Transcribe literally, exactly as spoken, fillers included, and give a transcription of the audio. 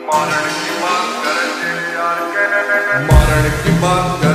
मारण की बात करे तेरे यार कहने में, मारण की बात